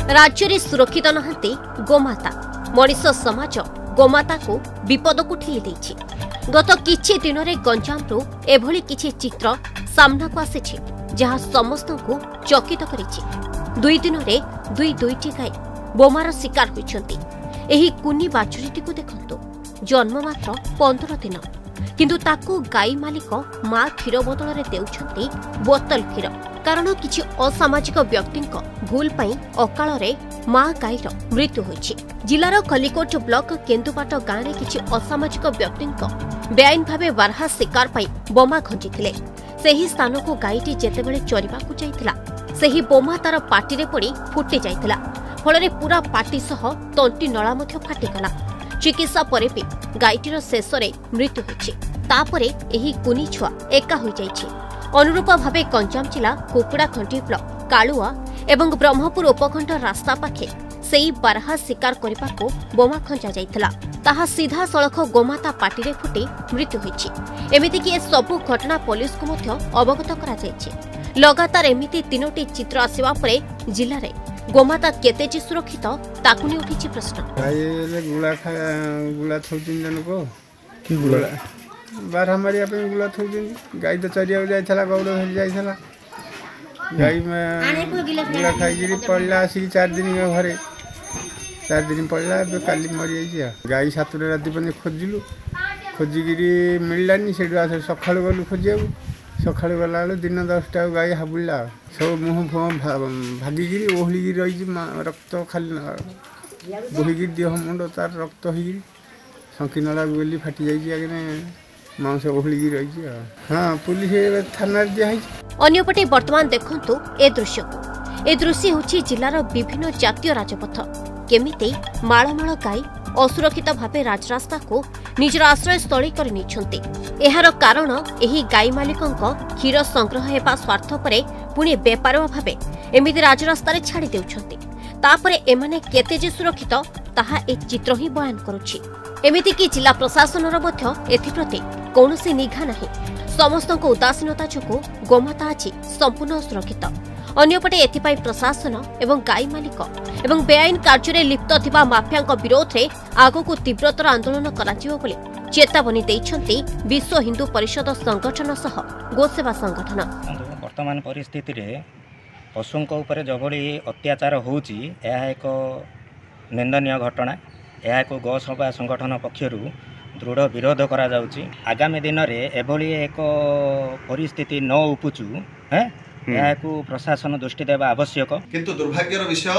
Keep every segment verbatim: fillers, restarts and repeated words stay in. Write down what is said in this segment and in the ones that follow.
राज्य में सुरक्षित नहांती गोमाता मनीष समाज गोमाता को विपद को ठेली देछि। गत किछि दिन में गंजामरू एभली किछि चित्र सामना को आसी जहाँ समस्त को चकित करिछि। दुई दिन में दुई दुईटी गाय बोमार शिकार होइछन्ति। एही कुनी बाछुरीटी को देखंतु जन्म मात्र पंद्रह दिन किंतु ताकू गाई मालिक मां क्षीर बदल में देउछन्ति बोतल क्षीर। कारण किछि असामाजिक व्यक्ति भूल पाई अकाल रे मां गाईर मृत्यु होइछि। जिलार खलिकोट ब्लॉक केन्दुपाट गाँव में किछि असामाजिक व्यक्ति बेआईन भावे बारहा शिकार पाई बोमा खंजिथिले। सेही स्थान को गाईटी जेतेबेले चरिबाकू जाइथिला सेही बोमा तार पाटिरे पड़ी फुटी जाइथिला। फलरे पूरा पाटी सह तंटी नळा मध्य फाटिगला। चिकित्सा परे भी गाईटीर शेष में मृत्यु होइछि। तापरे एही कुनी छुआ एका होई जाइछि। अनुरूप भावे गंजाम जिला कुकुड़ाखंडी ब्लॉक कालुआ एवं ब्रह्मपुर उपखंड रास्ता पाखे सेई बारहा शिकार करने बोमा खंजा जाइथिला। ताहा सीधा सड़क गोमाता पाटिरे फुटी मृत्यु होइछि। एमिति कि सबु घटना पुलिस को मध्य अवगत करा जाइछि। लगातार एमिति तीनोटी चित्र आसिबा परे जिल्ला रे गोमाता केते जे सुरक्षित ताकु ने उठिछि प्रश्न। गुला खा गुला थौतिन जन को कि गुला बारहा मारिया पे गुला थौतिन। गाय तो चरिया जाइथला गौड़ हेल जाइथला। गाय में गुला खाई पड़ला आसिक चार दिन घरे चार दिन पड़ला काली मरी जाइए। गाई सातटा राति पे खोजिलु खोजिकी मिललानी से सका गलु खोजा सका गला दिन दसटा गाई हाबुला सब मुह फुह भागिकी ओहली रही रक्त खाली बोहिकी देह मुंड तार रक्त हो शंकी नला गोली फाटी जाइए मांस ओहली रही। हाँ पुलिस थाना दिखाई। अन्यपटे वर्तमान देखंतु ए दृश्य को ए दृश्य होछि जिलार विभिन्न जातीय राजपथ केमिते माळमाळ गाई असुरक्षित भावे राजरास्ता को निजर आश्रयस्थली कर निछंती। एहार कारण एही गाई मालिकंक क्षीर संग्रह हेबा स्वार्थ परे पुणे बेपार भावे एमिति राजरास्ता रे छाड़ी देउछंती। तापरे एमाने केते जे सुरक्षित ताहा ए चित्र ही बयान करूछि। एमिति कि जिला प्रशासनर मध्य एथिप्रति कौनसी निघा नाही। समस्त उदासीनता जोगु गोमाता आज संपूर्ण सुरक्षित। अन्यपटे एथिपाई प्रशासन एवं गाई मालिक एवं बेआईन कार्य लिप्त थिबा माफिया विरोध में आगक तीव्रतर आंदोलन कराजिबो बोली चेतावनी दैछन्ति विश्व हिंदू परिषद संगठन सह गोसेवा संगठन। वर्तमान परिस्थिति रे पशुओं उपर जभली अत्याचार होउची यह एक निंदनीय घटना। यह एक गोसेवा संगठन पक्षरु दृढ़ विरोध करा जाउची। आगामी दिन में एभली एक परिस्थिति न उपचु है यह प्रशासन दृष्टि देवा आवश्यक। किंतु दुर्भाग्यर विषय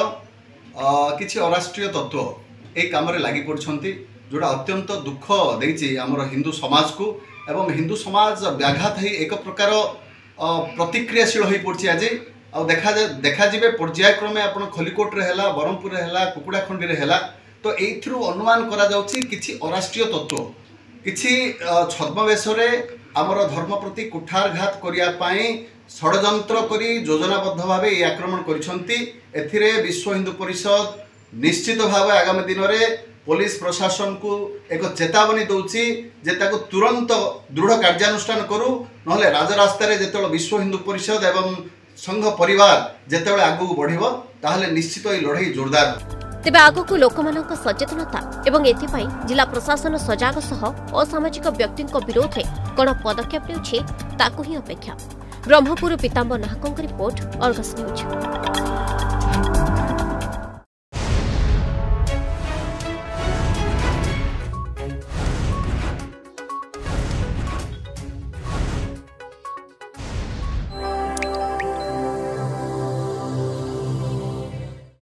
किछि अराष्ट्रीय तत्व ए काम रे लागि पड़छंती जोड़ा अत्यंत दुख देछि हमर हिंदू समाज को एवं हिंदू समाज व्याघात है एक प्रकार प्रतिक्रियाशील हो पड़छि। आज आ देखा देखा जिबे पर्यायक्रमे आपण खलिकोट रे हैला बरहमपुर रे हैला कुकुड़ाखंडी रे हैला तो एथिरु अनुमान करा जाउछि किछि अराष्ट्रीय तत्व किछि छद्मवेश रे हमर धर्म प्रति कुठारघात करिया पाई षड्यंत्र करी योजनाबद्ध भावे ये आक्रमण करिसंती। एथिरे विश्व हिंदू परिषद निश्चित भाव आगामी दिन में पुलिस प्रशासन को एक चेतावनी दौची जे ताको तुरंत दृढ़ कार्यानुष्ठान करू नहले राजरास्ता जेते विश्व हिंदू परिषद एवं संघ परिवार जेते आगू बढ़िबो ताहले निश्चित ये लड़ाई जोरदार। तेबे आगकू लोकमानक सचेतनता एवं एथिपाई जिला प्रशासन सजाग सह असामाजिक व्यक्ति विरोध में कौन पदक्षेप नेउछि ताकू ही अपेक्षा। ब्रह्मपुर पीताम्बर नाहकଙ୍କ रिपोर्ट अर्गस न्यूज।